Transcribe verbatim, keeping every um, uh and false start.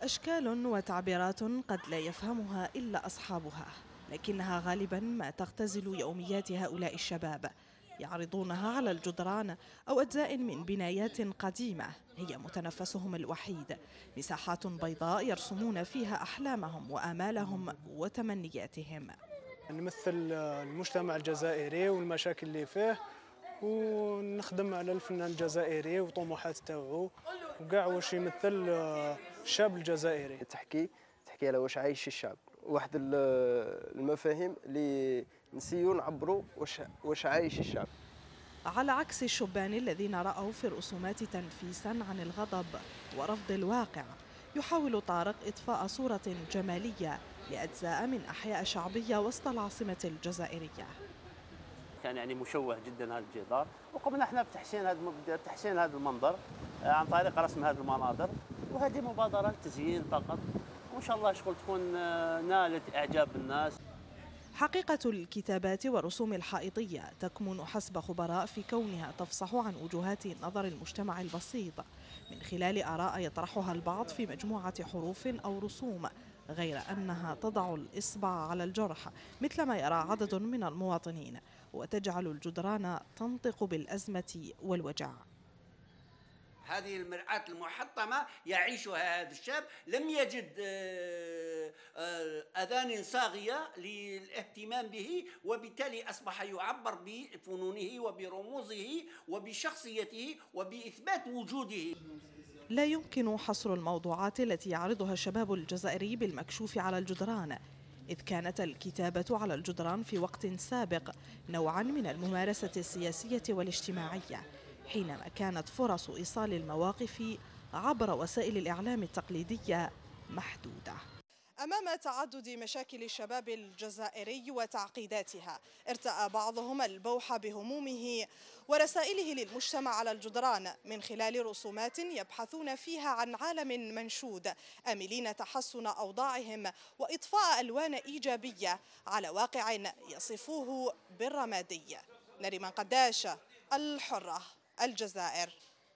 أشكال وتعبيرات قد لا يفهمها إلا أصحابها، لكنها غالبا ما تختزل يوميات هؤلاء الشباب، يعرضونها على الجدران أو أجزاء من بنايات قديمة هي متنفسهم الوحيد، مساحات بيضاء يرسمون فيها أحلامهم وآمالهم وتمنياتهم. نمثل المجتمع الجزائري والمشاكل اللي فيه، ونخدم على الفنان الجزائري وطموحات تاعو وكاع واش يمثل الشاب الجزائري. تحكي تحكي على واش عايش الشعب، واحد المفاهيم اللي نسيو نعبروا واش واش عايش الشعب. على عكس الشبان الذين رأوا في الرسومات تنفيسا عن الغضب ورفض الواقع، يحاول طارق إضفاء صورة جمالية لأجزاء من أحياء شعبية وسط العاصمة الجزائرية. كان يعني مشوه جدا هذا الجدار، وقمنا احنا بتحسين هذا بتحسين هذا المنظر عن طريق رسم هذه المناظر، وهذه مبادرة تزيين فقط، وإن شاء الله شغل تكون نالت إعجاب الناس. حقيقة الكتابات والرسوم الحائطية تكمن حسب خبراء في كونها تفصح عن وجهات نظر المجتمع البسيط من خلال آراء يطرحها البعض في مجموعة حروف أو رسوم، غير أنها تضع الإصبع على الجرح مثل ما يرى عدد من المواطنين، وتجعل الجدران تنطق بالأزمة والوجع. هذه المرآة المحطمة يعيشها هذا الشاب، لم يجد أذان صاغية للاهتمام به، وبالتالي أصبح يعبر بفنونه وبرموزه وبشخصيته وبإثبات وجوده. لا يمكن حصر الموضوعات التي يعرضها الشباب الجزائري بالمكشوف على الجدران، إذ كانت الكتابة على الجدران في وقت سابق نوعا من الممارسة السياسية والاجتماعية، حينما كانت فرص إيصال المواقف عبر وسائل الإعلام التقليدية محدودة. أمام تعدد مشاكل الشباب الجزائري وتعقيداتها، ارتأى بعضهم البوح بهمومه ورسائله للمجتمع على الجدران من خلال رسومات يبحثون فيها عن عالم منشود، آملين تحسن أوضاعهم وإضفاء ألوان إيجابية على واقع يصفوه بالرمادي. نريمان قداش، الحرة، الجزائر.